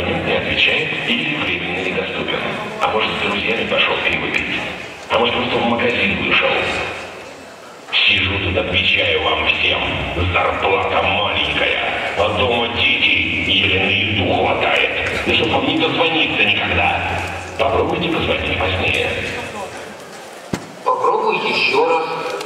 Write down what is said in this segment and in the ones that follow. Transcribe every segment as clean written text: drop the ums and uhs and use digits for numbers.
Абонент не отвечает или временно недоступен. А может, с друзьями пошел пиво пить. А может, просто в магазин вышел. Сижу тут, отвечаю вам всем. Зарплата маленькая, а дома дети, еле на еду хватает. Да чтоб вам не дозвониться никогда. Попробуйте позвонить позднее. Попробуй еще раз.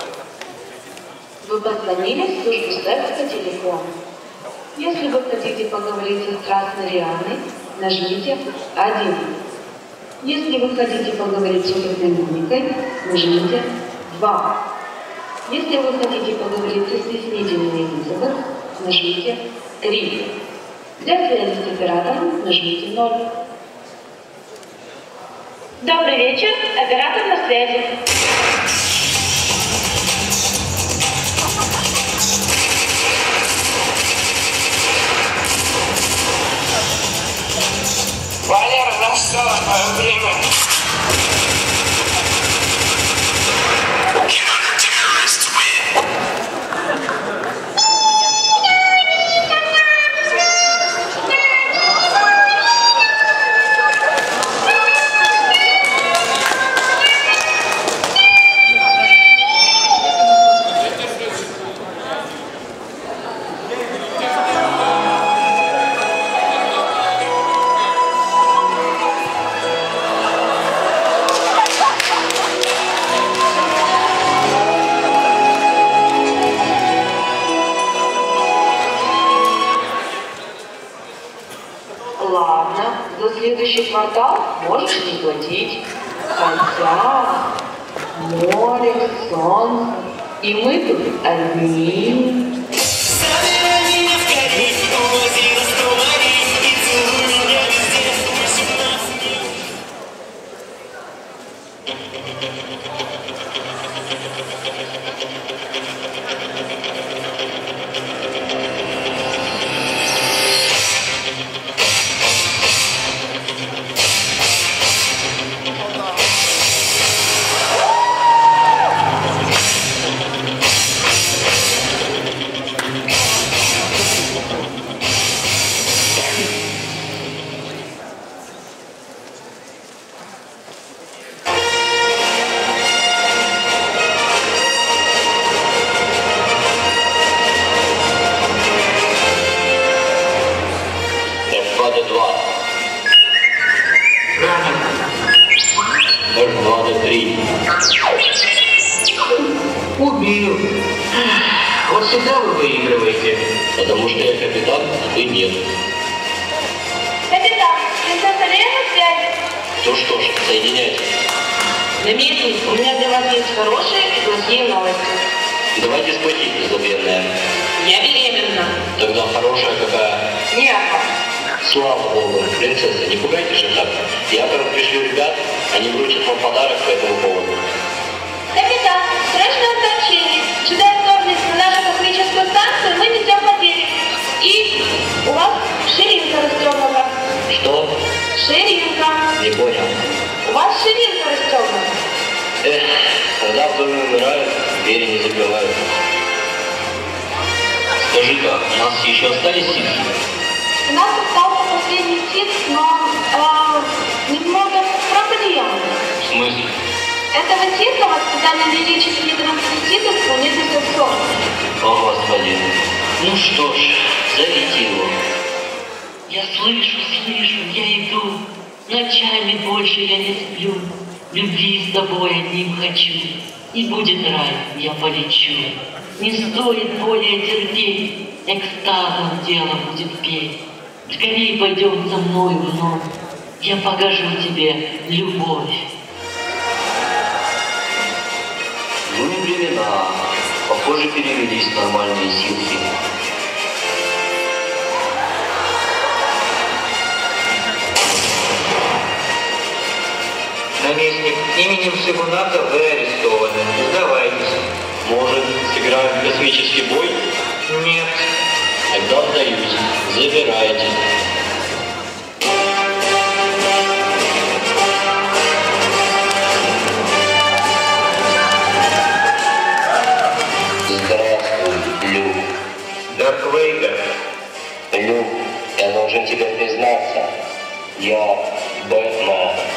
Вы позвонили в службу секс по телефону. Если вы хотите поговорить со страстной Рианой, нажмите 1. Если вы хотите поговорить с опытной Моникой, нажмите 2. Если вы хотите поговорить со стеснительной Элизабет, нажмите 3. Для связи с оператором нажмите 0. Добрый вечер, оператор на связи. Валера, настало твое время. Ладно, за следующий квартал можешь не платить. Хотя море, солнце, и мы тут одни. Убил. Вот всегда вы выигрываете. Потому что я капитан, а ты нет. Капитан, принцесса Лея на связи. Ну что ж, соединяйте. Дмитрий, у меня для вас есть хорошие и плохие новости. Давайте схватить, незабвенная. Я беременна. Тогда хорошая какая? Нет. Слава Богу, принцесса, не пугайте же так. Я пришлю ребят, они вручат вам подарок по этому поводу. Капитан, срочное сообщение. Ожидая вторгнуть на нашу космическую станцию, мы несем потери. И у вас ширинка расстегнута. Что? Ширинка. Не понял. У вас ширинка расстегнута. Эх, когда в доме умирают, двери не закрывают. Скажи-ка, у нас еще остались ситки? У нас остался последний сит, но немного проблем. В смысле? Этого сита воспитание лирические трансвеститов не засосет. О, Господи. Ну что ж, зовите его. Я слышу, я иду. Ночами больше я не сплю. Любви с тобой одним хочу. И будет рай, я полечу. Не стоит более терпеть. Экстазом дело будет петь. Скорей пойдем со мной вновь. Я покажу тебе любовь. Ну и времена. Похоже, перевелись нормальные силки. Наместник, именем Сигуната вы арестованы. Сдавайтесь. Может, сыграем в космический бой? Нет. Тогда сдаюсь. Забирайте. Здравствуй, Люк. Дарт Вейдер. Люк, я должен тебе признаться. Я Бэтмен.